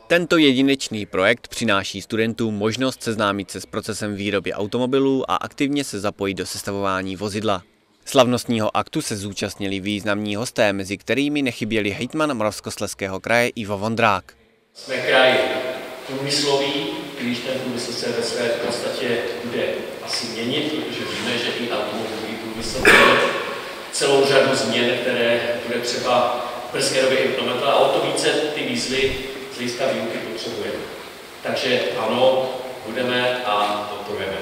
Tento jedinečný projekt přináší studentům možnost seznámit se s procesem výroby automobilů a aktivně se zapojit do sestavování vozidla. Slavnostního aktu se zúčastnili významní hosté, mezi kterými nechyběli hejtman Moravskoslezského kraje Ivo Vondrák. Jsme kraj průmyslový, když ten průmysl se ve své podstatě bude asi měnit, protože víme, že i automobilový průmysl bude celou řadu změn, které bude třeba v brzké době implementovat, a o to více ty výzvy z hlediska výuky potřebujeme. Takže ano, budeme a podporujeme.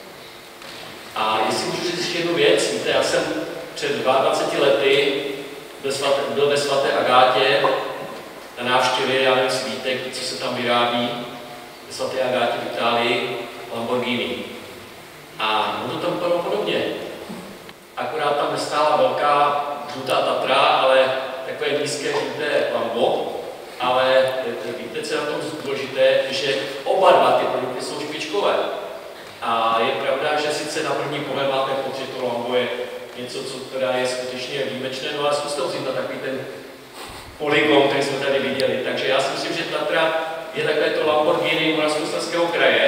A jestli můžu říct ještě jednu věc, víte, já jsem před 22 lety byl ve svaté Agátě na návštěvě, já nevím, svítek, co se tam vyrábí, ve svaté Agátě v Itálii, Lamborghini. A ono to tam bylo podobně. Akorát tam nestála velká žlutá Tatra, ale takové nízké žluté Lambo. Ale víte, co je na tom důležité, že oba dva ty produkty jsou špičkové. A je pravda, že sice na první pohled máte pocit, že to Lambo je něco, co teda je skutečně výjimečné, no ale zkuste vzít na takový ten polygon, který jsme tady viděli. Takže já si myslím, že Tatra je takové to Lamborghini Moravskoslezského kraje.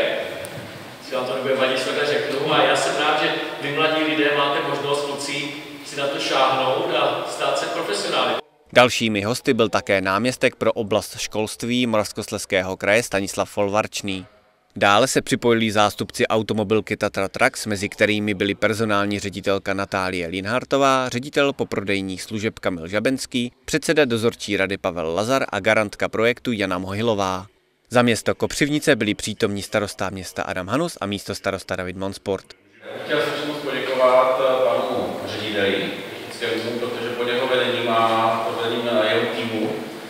Si vám to nebude vadit, co takhle řeknu. A já jsem rád, že vy mladí lidé máte možnost kluci si na to šáhnout a stát se profesionály. Dalšími hosty byl také náměstek pro oblast školství Moravskoslezského kraje Stanislav Folvarčný. Dále se připojili zástupci automobilky Tatra Trucks, mezi kterými byly personální ředitelka Natálie Linhartová, ředitel poprodejních služeb Kamil Žabenský, předseda dozorčí rady Pavel Lazar a garantka projektu Jana Mohylová. Za město Kopřivnice byli přítomní starosta města Adam Hanus a místostarosta David Monsport. Chtěl jsem moc poděkovat panu řediteli, protože pod jeho vedením a pod vedením jeho týmu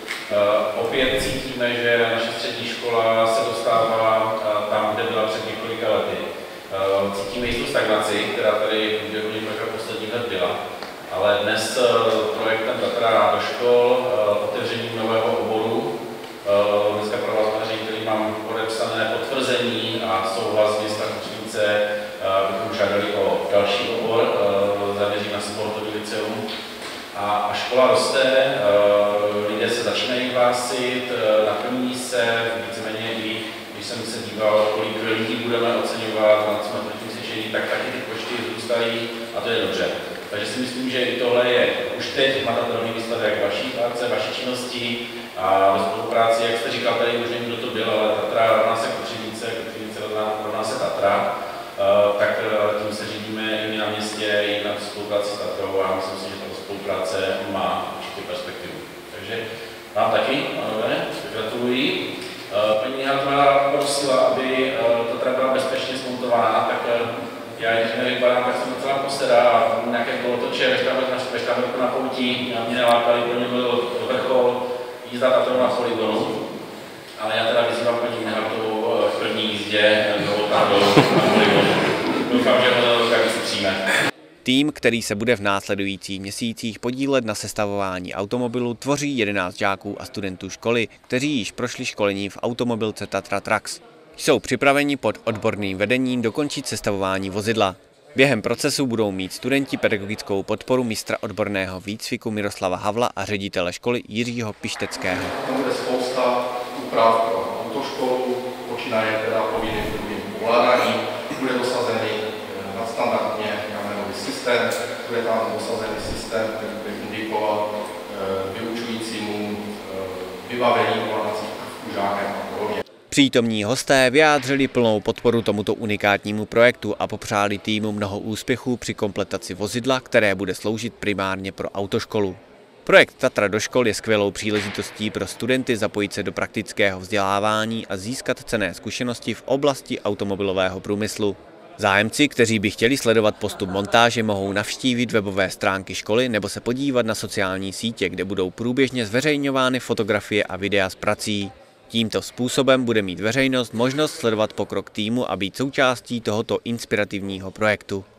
opět cítíme, že naše střední škola se dostává tam, kde byla před několika lety. Cítíme jistou stagnaci, která tady v průběhu několika posledních let byla, ale dnes projektem Tatra do škol, otevřením nového oboru, dneska pro vás řediteli mám podepsané potvrzení a souhlas města Kopřivnice, bychom žádali o další obor, zaměří na sportovní liceum. A škola roste, lidé se začínají hlásit, naplní se, víceméně i když jsem se díval, kolik lidí budeme oceňovat na maturitním cvičení, tak taky ty počty zrůstají a to je dobře. Takže si myslím, že i tohle je už teď hmatatelný výsledek vaší práce, vaší činnosti a ve spolupráci, jak jste říkal, tady už nevím, kdo to byl, ale Tatra rovná se Kopřivnice, Kopřivnice rovná se Tatra, tak tím se řídíme i my na městě, i na spolupráci s Tatrou a myslím si, že tato spolupráce má určitě perspektivu. Takže vám taky, pánové, gratuluji. Paní Linhartová prosila, aby Tatra byla bezpečně smontována, tak já, když nevypadám, tak jsem docela poseda a nějaké kolotoče ve Štábelku na pouti mě nelákali, pro mě byl vrchol jízda Tatrou na poligonu. Ale já teda vyzývám paní Linhartovou v první jízdě tam dolů na poligonu. Doufám, že ho do rukavice přijme. Tým, který se bude v následujících měsících podílet na sestavování automobilu, tvoří 11 žáků a studentů školy, kteří již prošli školení v automobilce Tatra Trucks. Jsou připraveni pod odborným vedením dokončit sestavování vozidla. Během procesu budou mít studenti pedagogickou podporu mistra odborného výcviku Miroslava Havla a ředitele školy Jiřího Pišteckého. Tam bude spousta úprav pro autoškolu, počínaje teda povinným druhým ovládáním, bude dosazený nadstandardně kamenový systém, bude tam dosazený systém, který bude indikovat vyučujícímu vybavení ovládacích prvků žákem a podobně. Přítomní hosté vyjádřili plnou podporu tomuto unikátnímu projektu a popřáli týmu mnoho úspěchů při kompletaci vozidla, které bude sloužit primárně pro autoškolu. Projekt Tatra do škol je skvělou příležitostí pro studenty zapojit se do praktického vzdělávání a získat cenné zkušenosti v oblasti automobilového průmyslu. Zájemci, kteří by chtěli sledovat postup montáže, mohou navštívit webové stránky školy nebo se podívat na sociální sítě, kde budou průběžně zveřejňovány fotografie a videa z prací. Tímto způsobem bude mít veřejnost možnost sledovat pokrok týmu a být součástí tohoto inspirativního projektu.